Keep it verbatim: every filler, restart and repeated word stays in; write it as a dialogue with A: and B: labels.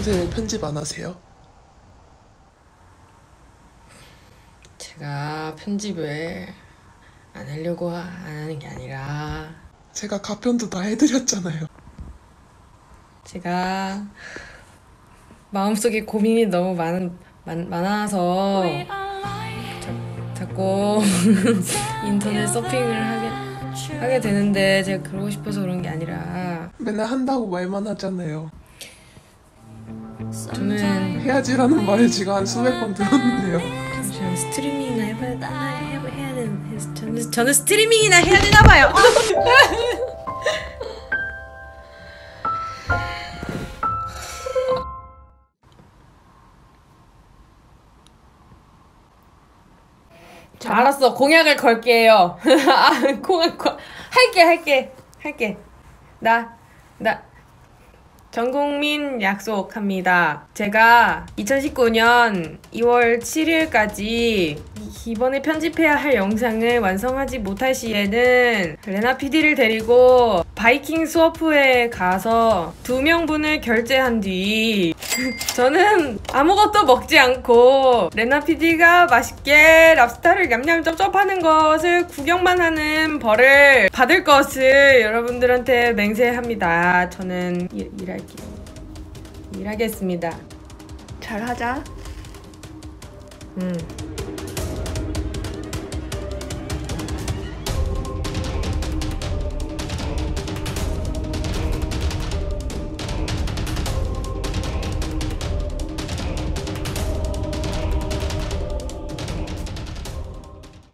A: 요새 편집 안 하세요?
B: 제가 편집을 안 하려고 안 하는 게 아니라
A: 제가 가편도 다 해드렸잖아요.
B: 제가 마음속에 고민이 너무 많, 많, 많아서 자, 자꾸 인터넷 서핑을 하게, 하게 되는데 제가 그러고 싶어서 그런 게 아니라
A: 맨날 한다고 말만 하잖아요.
B: 저는
A: 해야지라는 말을 제가 한 수백 번 들었는데요.
B: 저는 스트리밍이나 해봐야 해야, 해야 되는 저는, 저는 스트리밍이나 해야 되나 봐요. 자, 알았어. 공약을 걸게요. 아, 공약 걸. 할게, 할게, 할게. 나, 나, 전국민 약속합니다. 제가 이천십구 년 이월 칠일까지 이번에 편집해야 할 영상을 완성하지 못할 시에는 레나 피디를 데리고 바이킹 수어프에 가서 두 명분을 결제한 뒤 저는 아무것도 먹지 않고 레나 피디가 맛있게 랍스타를 냠냠 쩝쩝하는 것을 구경만 하는 벌을 받을 것을 여러분들한테 맹세합니다. 저는 일, 일할게요. 일하겠습니다. 잘하자. 음.